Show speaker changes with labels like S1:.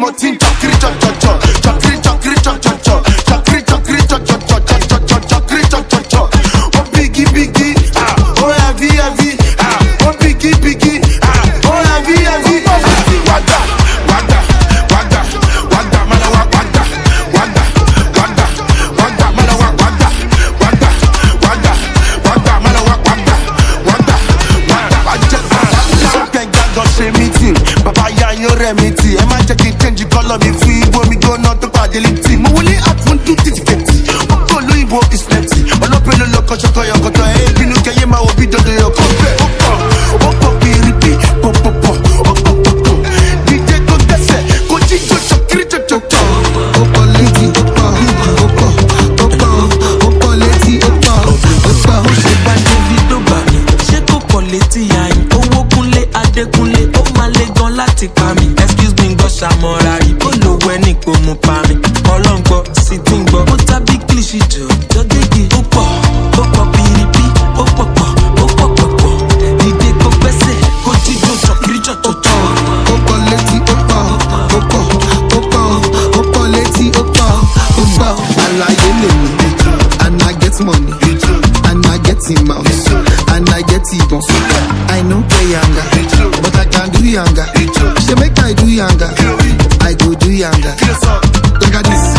S1: 14 chakri chak chak chak chakri chakri chak chak chak chakri chakri chak chak chak chak chak chakri chak chak chak. Oh biggie biggie, oh heavy heavy, oh biggie biggie, oh heavy heavy. Wada wada wada wada malawa wada wada wada wada malawa wada wada wada wada malawa wada wada wada. Kenga don ṣe meeting, baba ya yo remedy. Ẹ má jẹ́ kí change color mi fi ibo mi go not to padility. Mo wọlé àtún tún títí kẹ̀tì, ọkọ̀ olóyìnbó is plenty. Ọlọ́pẹ́ ló lọ kọ́ṣọ́kọ́ yọkọ̀tọ̀ ẹ̀ bínú kẹyẹ máa wọ bí dodo yọkọ̀ bẹ́ẹ̀. Ó pọ̀ pìrìpì pọ̀pọ̀pọ̀ ọ̀pọ̀pọ̀pọ̀. Dídé tó dẹ́sẹ̀ kó jíjọ ṣọkiri jọjọjọ.
S2: Ó pọ̀ létí ó pọ̀ ó pọ̀ ó pọ̀ ó pọ̀ létí ó pọ̀ ó pọ̀.
S3: Ó ṣe bá Davido bá mi, ṣé kò pọ̀ létí yàyìn? Owó kúnlé Adékúnlé, ó máa le gan láti pa mi. Excuse me gbọ́ ṣàmọ́ra rí, ó lówó ẹni kò mú pa mi. Ọlọ́ngbọ́ sì ti ń gbọ́, ó tábí kílìṣì jọ jọgége. Ó pọ̀ pìrìpì, ó pọ̀ pọ̀. Dìde kó gbẹ́sẹ̀, kó jíjó ṣọ̀kiri jọ̀jọ̀jọ̀.
S2: Ó pọ̀ létí ó pọ̀ ó pọ̀ ó pọ̀ ó pọ̀ létí ó pọ̀ ó pọ̀. Àlàyé lè mí and I get money and I get him out and I get ìbọn. I no get yanga but I can do yanga. Ṣé make I do yanga? I go do yanga. Like this.